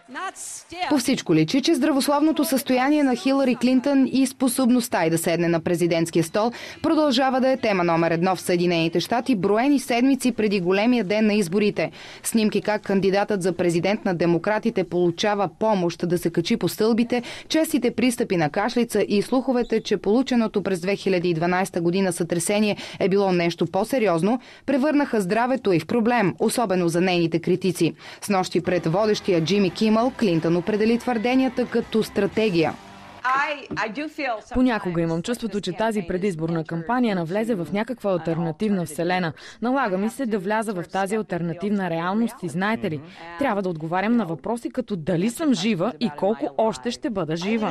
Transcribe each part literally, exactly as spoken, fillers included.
По всичко личи, че здравословното състояние на Хилари Клинтън и способността й да седне на президентския стол продължава да е тема номер едно в Съединените щати, броени седмици преди големия ден на изборите. Снимки как кандидатът за президент на демократите получава помощ да се качи по стълбите, честите пристъпи на кашлица и слуховете, че полученото през две хиляди и дванадесета година сътресение е било нещо по-сериозно, превърнаха здравето й в проблем, особено за нейните критици. Снощи пред водещия Джимми Кимъл Клинтън определи твърденията като стратегия. Понякога имам чувството, че тази предизборна кампания навлезе в някаква алтернативна вселена. Налага ми се да вляза в тази алтернативна реалност и знаете ли, трябва да отговарям на въпроси като дали съм жива и колко още ще бъда жива.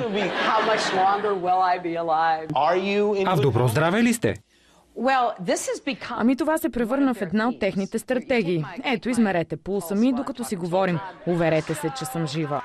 А в добро здраве ли сте? Ами това се превърна в една от техните стратегии. Ето, измерете пулса ми, докато си говорим. Уверете се, че съм жива.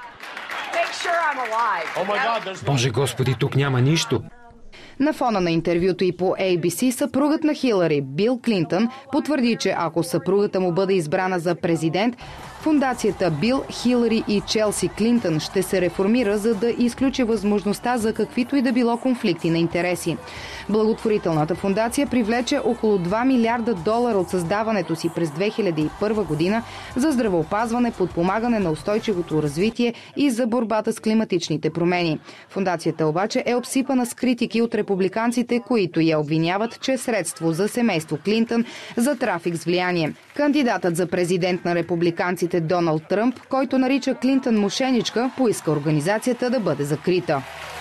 Боже Господи, тук няма нищо. На фона на интервюто и по Ей Би Си, съпругът на Хилари, Бил Клинтън, потвърди, че ако съпругата му бъде избрана за президент, фондацията Бил, Хилари и Челси Клинтън ще се реформира, за да изключи възможността за каквито и да било конфликти на интереси. Благотворителната фондация привлече около два милиарда долара от създаването си през две хиляди и първа година за здравеопазване, подпомагане на устойчивото развитие и за борбата с климатичните промени. Фондацията обаче е обсипана с критики от републиканците, които я обвиняват, че е средство за семейство Клинтън за трафик с влияние. Кандидатът за президент на републиканците Доналд Тръмп, който нарича Клинтън мошеничка, поиска организацията да бъде закрита.